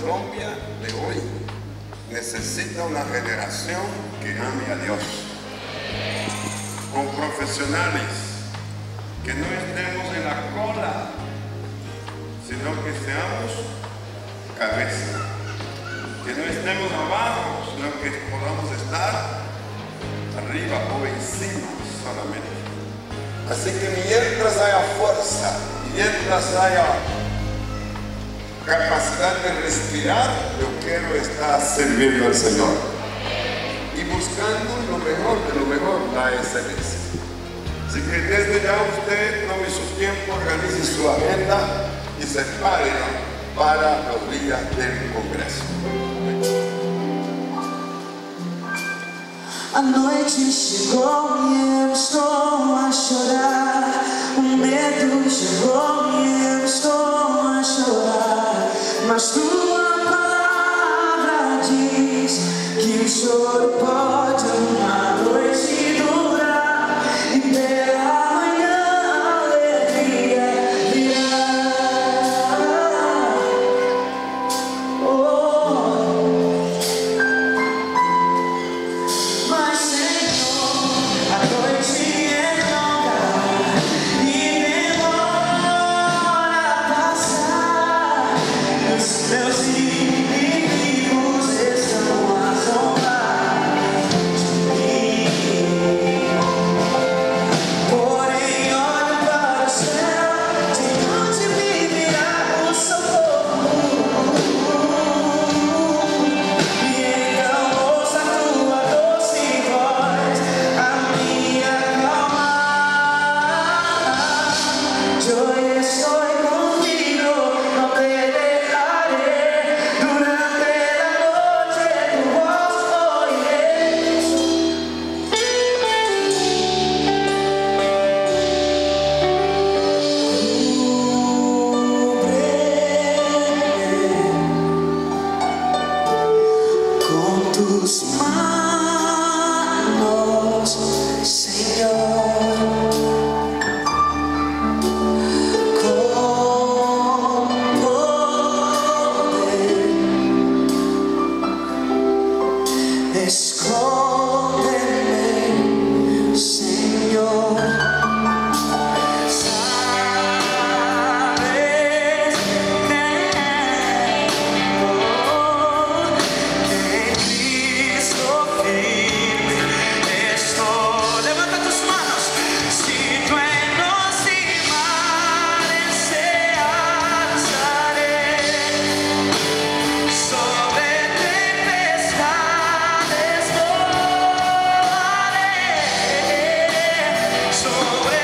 Colombia de hoy necesita una generación que ame a Dios, con profesionales, que no estemos en la cola, sino que seamos cabeza, que no estemos abajo, sino que podamos estar arriba o encima solamente. Así que mientras haya fuerza, mientras haya capacidad de respirar, yo quiero estar sirviendo al Señor y buscando lo mejor de lo mejor, la excelencia. Así que desde ya usted tome su tiempo, organice su agenda y se prepare para los días del Congreso. A noite chegou e eu estou a chorar. O medo chegou e eu estou a chorar. Mas tua palavra diz que o choro pode uma noite durar, e pela manhã a alegria virá. Mas Senhor, a noite é longa e demora a passar. Os meus inimigos estão a zombar de mim. Porém olho para o céu, de onde me virá o socorro. E então ouça a tua doce voz a me acalmar. Yo estoy contigo, no te dejaré. Durante la noche tu voz oiré. Cúbreme con tus manos, Señor. Con poder, escóndeme, Señor. Sabes, en Cristo firme estoy. Levanta tus manos. Si truenos y mares se alzaré, sobre tempestades volaré, sobre